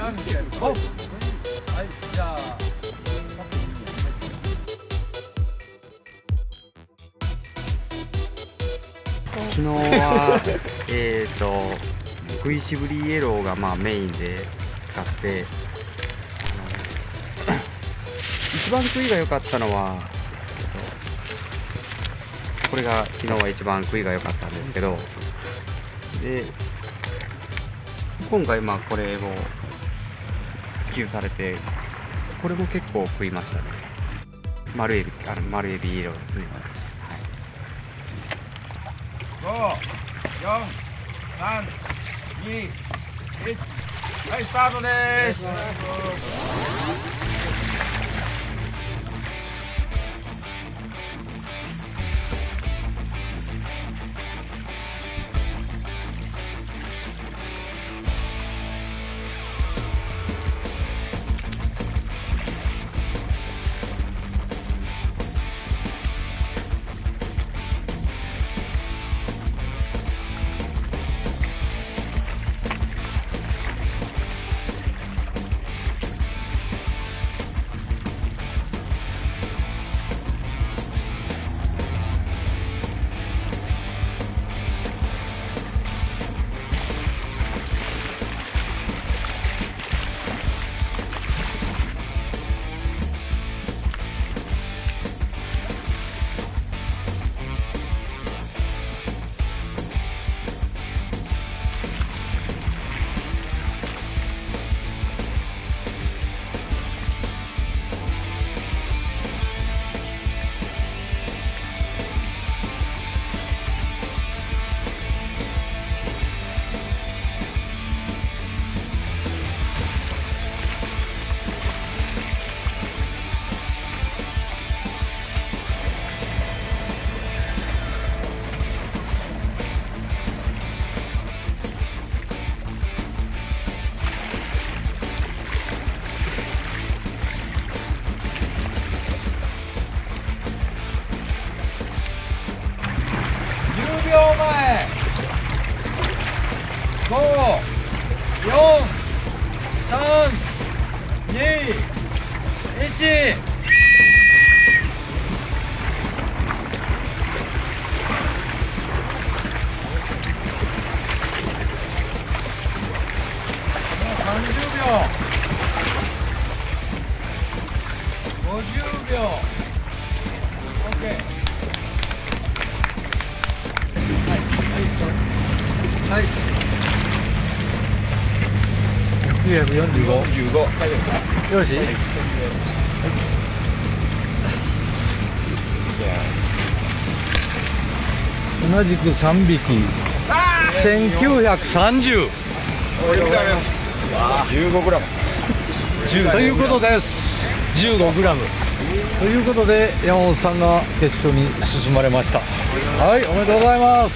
じゃあ昨日は食いしぶりイエローがまあメインで使って一番食いが良かったのは、これが昨日は一番食いが良かったんですけど、で今回まあこれを支給されて、これも結構食いましたね。丸エビイエローですね。 5、4、3、2、1、はい、スタートです。10秒前、5、4、3、2、1。30秒、50秒、OK。はい。945。よろしい？同じく3匹。1930。15グラム。ということです。15グラム。ということで山本さんが決勝に進まれました。はい、おめでとうございます。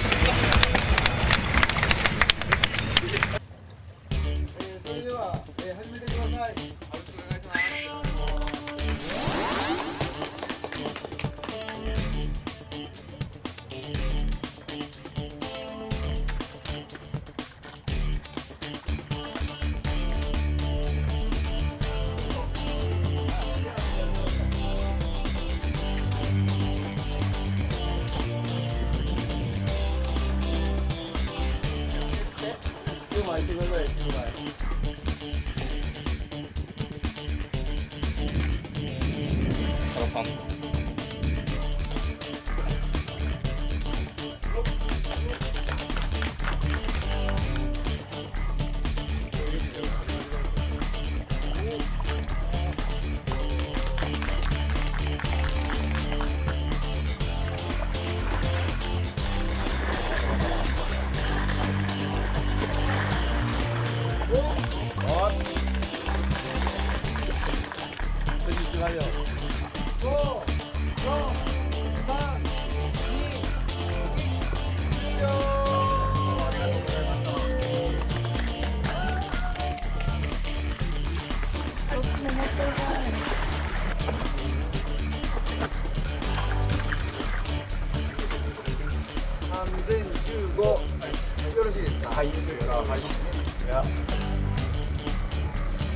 それでは、始めてください。3015、よろしいですか？はい、いいですか？はい。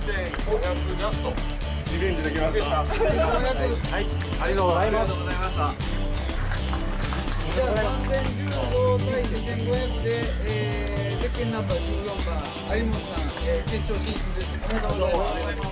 1500ジャストリベンジできました。はい、ありがとうございます。 じゃあ3015対1500で、ゼッケンナンバー14番有本さん、決勝進出です。おめでとうございます。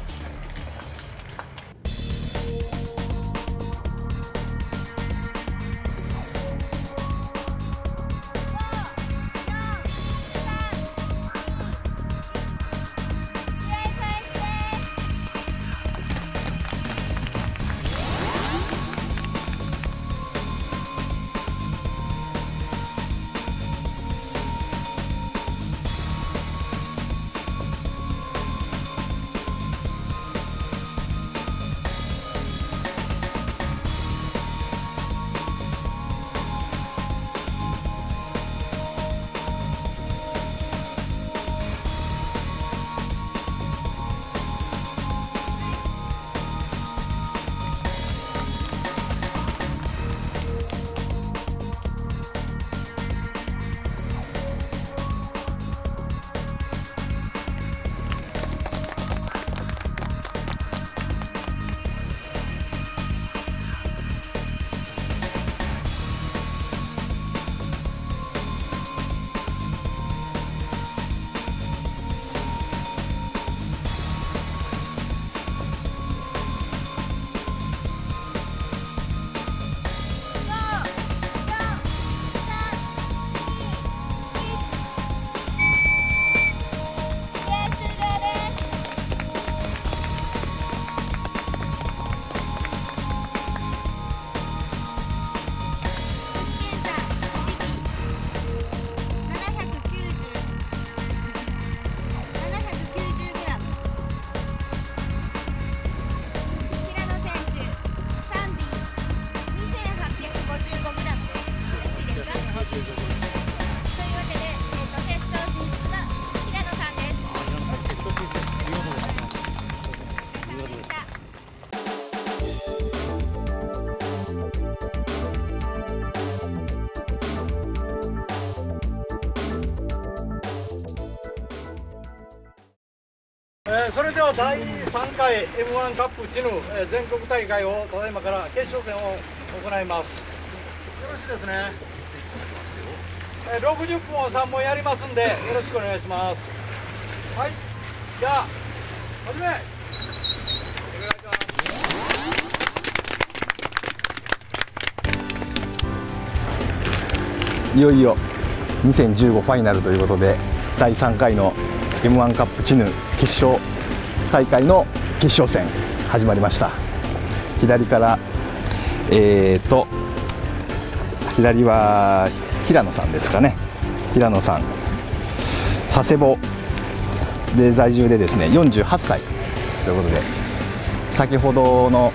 それでは第3回 M1 カップチヌ全国大会をただいまから決勝戦を行います。よろしいですね。60分を3本やりますんでよろしくお願いします。はい、じゃあ始め。お願いします。 いよいよ2015ファイナルということで第3回の M1 カップチヌ決勝大会の決勝戦始まりました。左から左は平野さんですかね。平野さん佐世保で在住でですね48歳ということで、先ほどの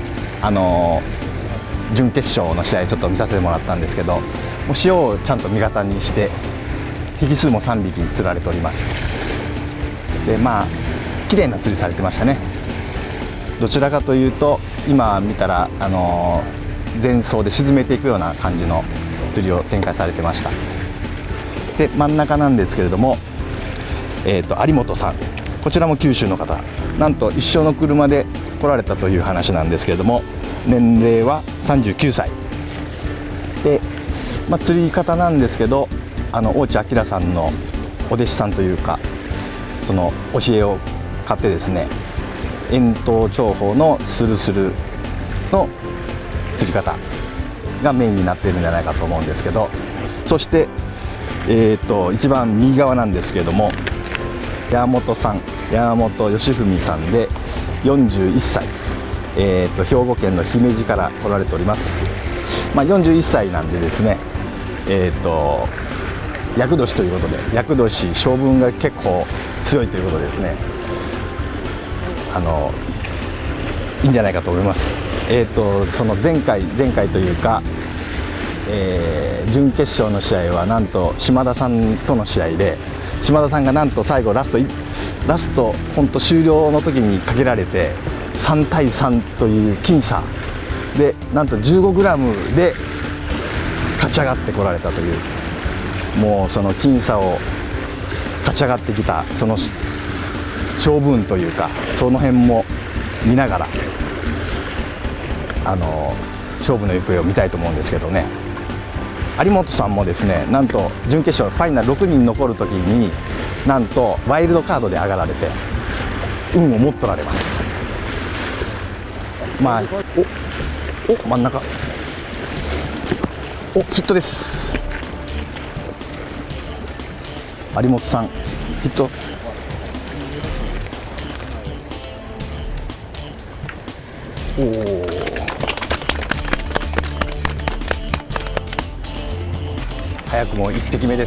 準決勝の試合ちょっと見させてもらったんですけど、もう塩をちゃんと味方にして匹数も3匹釣られております。でまあ綺麗な釣りされてましたね。どちらかというと今見たら前走で沈めていくような感じの釣りを展開されてました。で真ん中なんですけれども、有本さん、こちらも九州の方、なんと一緒の車で来られたという話なんですけれども、年齢は39歳で、釣り方なんですけど大地明さんのお弟子さんというかその教えを買ってですね、遠投長砲のスルスルの釣り方がメインになっているんじゃないかと思うんですけど、そして一番右側なんですけれども山本さん、山本義文さんで41歳、兵庫県の姫路から来られております。41歳なんでですね、厄年ということで、厄年性分が結構強いということでですね、いいんじゃないかと思います。その前回というか、準決勝の試合はなんと島田さんとの試合で、島田さんがなんと最後ラスト本当終了の時にかけられて3対3という僅差でなんと 15g で勝ち上がってこられたという、もうその僅差を勝ち上がってきたその勝負運というかその辺も見ながら勝負の行方を見たいと思うんですけどね。有本さんもですね、なんと準決勝ファイナル6人残るときになんとワイルドカードで上がられて運を持っとられます。まあお真ん中ヒットです。有本さんヒット。早くも1匹目です。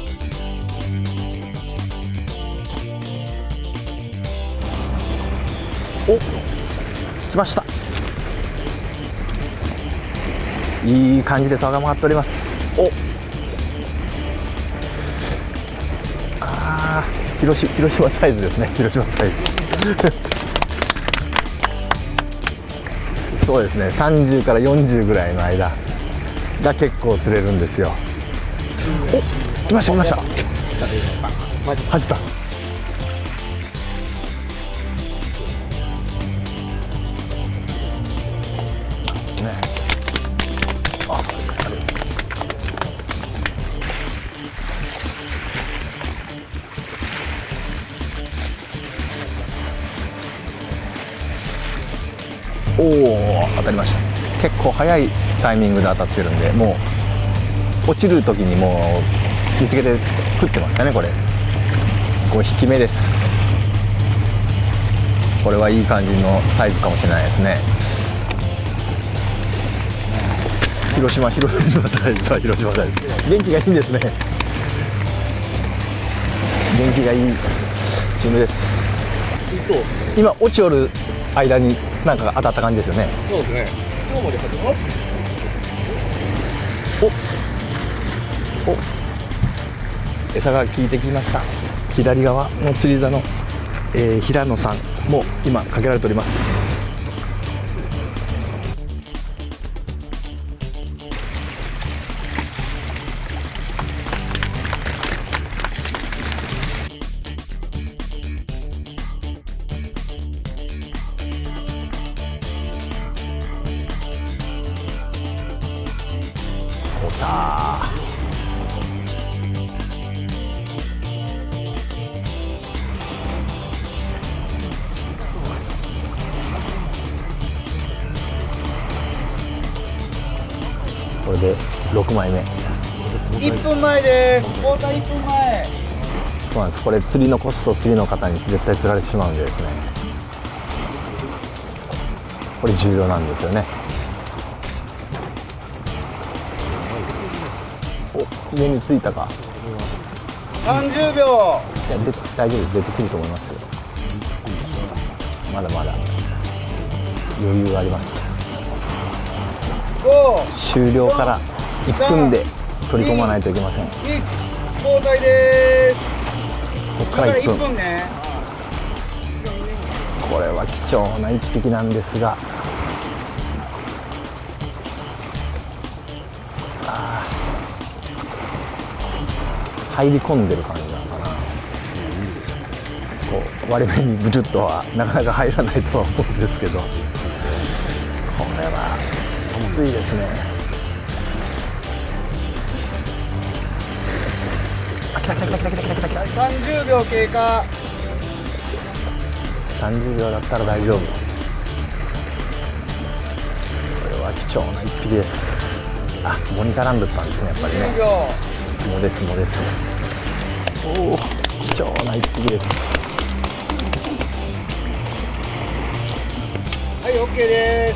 来ました。いい感じで差が回っております。広島サイズですね。広島サイズそうですね、30から40ぐらいの間が結構釣れるんですよ。来ました。走った。当たりました。結構早いタイミングで当たってるんで、もう落ちる時にもう見つけて食ってますかね。これ5匹目です。これはいい感じのサイズかもしれないですね。広島サイズは広島サイズ。元気がいいんですね。元気がいいチームです。今落ちおる間になんか当たった感じですよね。 そうですね。今日まで餌が効いてきました。左側の釣り座の、平野さんも今かけられております。これで6枚目。 1分前です。交代1分前。 そうなんです。これ釣りのコスト次の方に絶対釣られてしまうんでですね、これ重要なんですよね。上についたか。 30秒。 いや大丈夫です。出てくると思いますよ。まだまだ余裕があります。終了から1分で取り込まないといけません。 1、交代です。 ここから1分。 1分ね。 これは貴重な1匹なんですが、入り込んでる感じなのかな。こう割れ目にブチュッとはなかなか入らないとは思うんですけど、これはきついですね。来た。 30秒経過。 30秒だったら大丈夫。これは貴重な1匹です。藻に絡んでったんですね、やっぱりね。 10秒。 藻です。貴重な1匹です。 はい、OK です。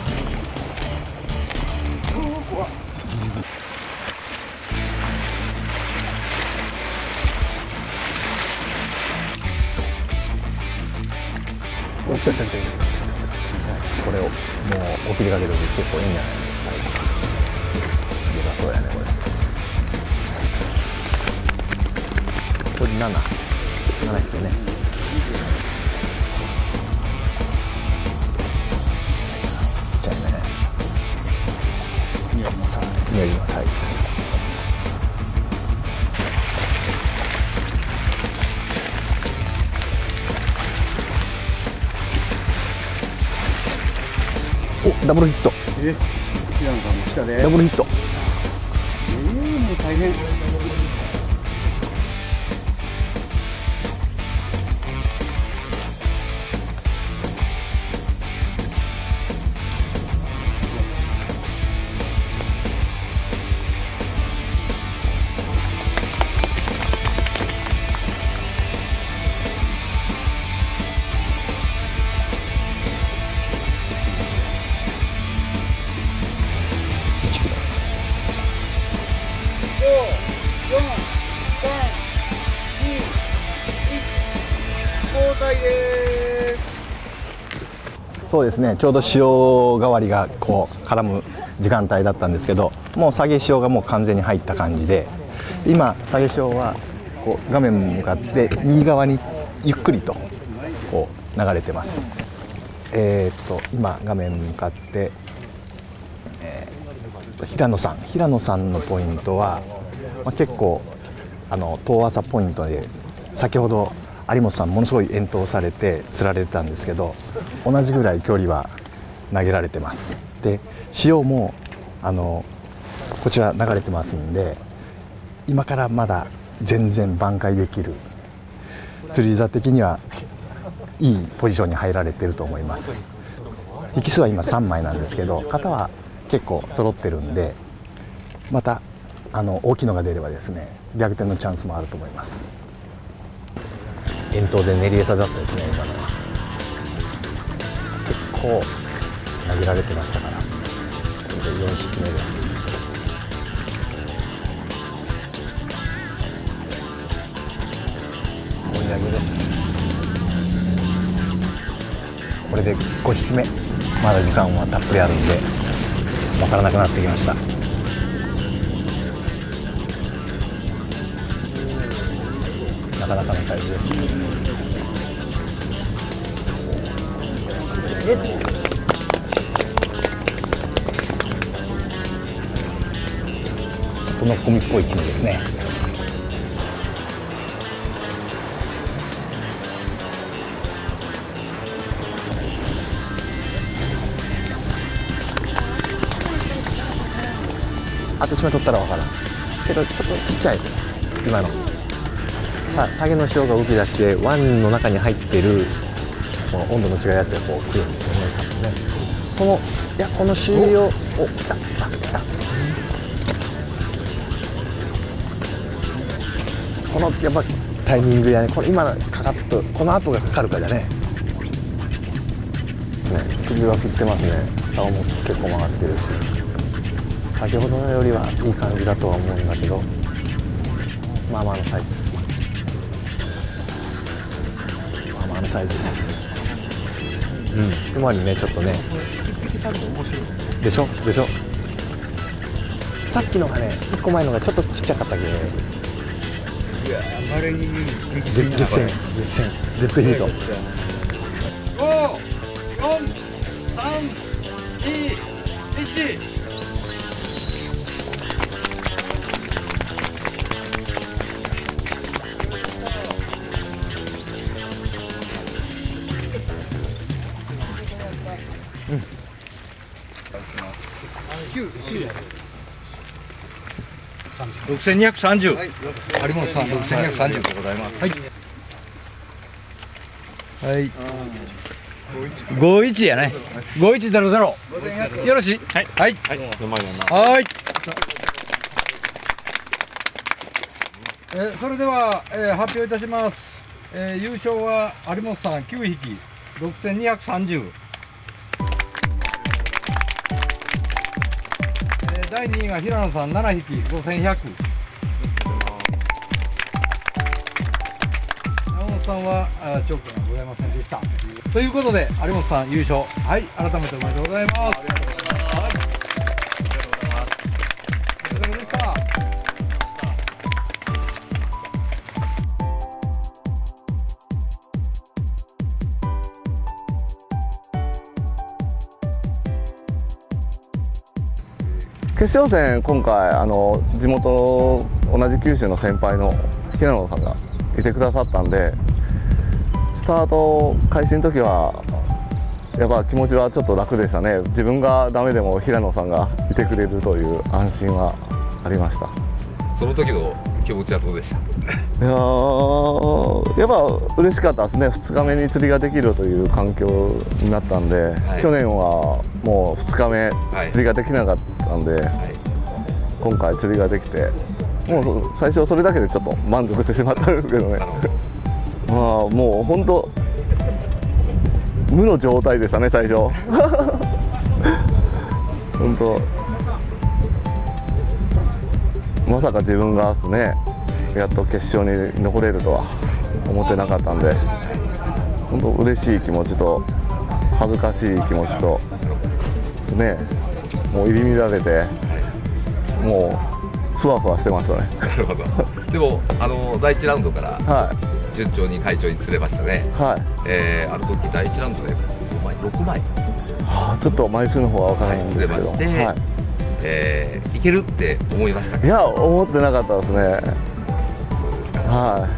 これをもう送りかけると結構いいんじゃないですか。でかそうやね、これ7匹ね。ちっちゃいね。宮島サイズ。 ダブルヒット、 平野さんも来たで。 ダブルヒット。 もう大変。 そうですね、ちょうど潮代わりがこう絡む時間帯だったんですけど、もう下げ潮がもう完全に入った感じで、今下げ潮はこう画面に向かって右側にゆっくりとこう流れてます。今画面に向かって、平野さんのポイントは、結構遠浅ポイントで、先ほど有本さんものすごい遠投されて釣られてたんですけど、同じぐらい距離は投げられてます。で潮もこちら流れてますんで、今からまだ全然挽回できる、釣り座的にはいいポジションに入られてると思います。引き数は今3枚なんですけど、型は結構揃ってるんで、また大きいのが出ればですね、逆転のチャンスもあると思います。遠投で練り餌だったですね。今のは結構投げられてましたから、これで4匹目です。追い上げです。これで5匹目。まだ時間はたっぷりあるんで分からなくなってきました。なかなかのサイズです。ちょっとのっこみっぽい位置にですね。あと1枚取ったら分からんけど、ちょっとちっちゃい今の。さあ下げの潮が浮き出して湾の中に入っているこの温度の違うやつがこう来るんですよね、多分ね。この周囲を来た。このやっぱタイミングやね、これ今かかっとこの後がかかるかじゃね。首は振ってますね。竿も結構曲がってるし、先ほどのよりはいい感じだとは思うんだけど、まあまあのサイズ。サイズ一回りね、ちょっとねでしょさっきのがね、1個前のがちょっとちっちゃかったけど、激戦デッドヒート。 5、4、3、2、1。6230、有本さん6230でございます。はい。51やね。5100。よろしい。はい。はい。はい。それでは、発表いたします。優勝は有本さん9匹6230。第2位が平野さん7匹5100。山本さんはチョークがございませんでした。ということで有本さん優勝。はい、改めておめでとうございます。ありがとうございます。お疲れ様でした。 決勝戦、今回地元同じ九州の先輩の平野さんがいてくださったんで、スタート開始の時はやっぱ気持ちはちょっと楽でしたね。自分がダメでも平野さんがいてくれるという安心はありました。 その時の気持ちはどうでした？ いやー、やっぱ嬉しかったですね。2日目に釣りができるという環境になったんで、 はい、 去年はもう2日目、はい、釣りができなかったんで、はい、今回釣りができて、もう最初それだけでちょっと満足してしまったんですけどね。まあもう本当無の状態でしたね、最初。本当まさか自分がですね、やっと決勝に残れるとは思ってなかったんで、本当嬉しい気持ちと恥ずかしい気持ちとですね、もう入り乱れて、もうふわふわしてましたね。 なるほど。でも第1ラウンドから順調に快調に釣れましたね。はい。あの時第1ラウンドで6枚。 ちょっと枚数の方は分からないんですけど。 いけるって思いましたか？ いや、思ってなかったですね。はい。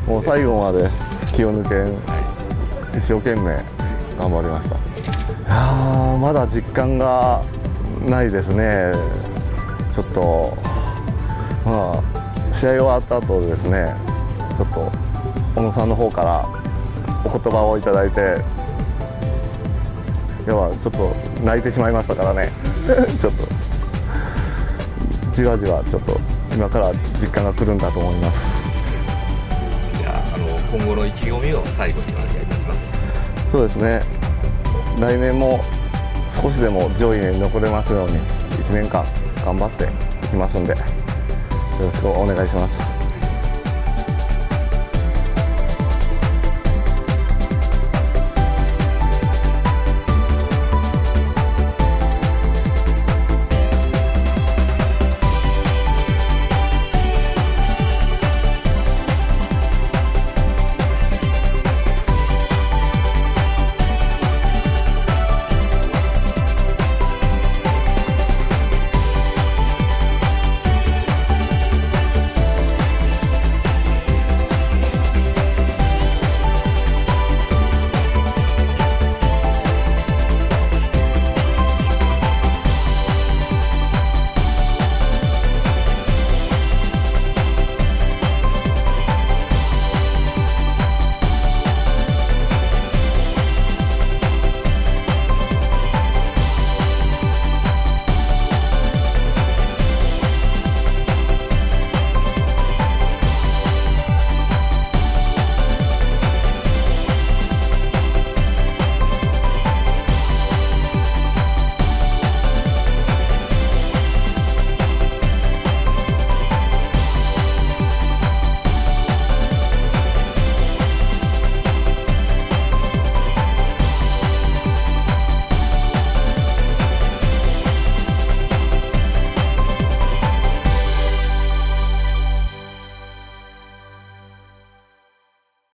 もう最後まで気を抜けん、一生懸命頑張りました。いや、まだ実感がないですね。ちょっとまあ試合終わった後ですね、ちょっと小野さんの方からお言葉をいただいて、いや、ちょっと泣いてしまいましたからね。ちょっとじわじわちょっと今から実感が来るんだと思います。 じゃあ、今後の意気込みを最後にお願いいたします。 そうですね、来年も少しでも上位に残れますように1年間頑張っていきますんで、よろしくお願いします。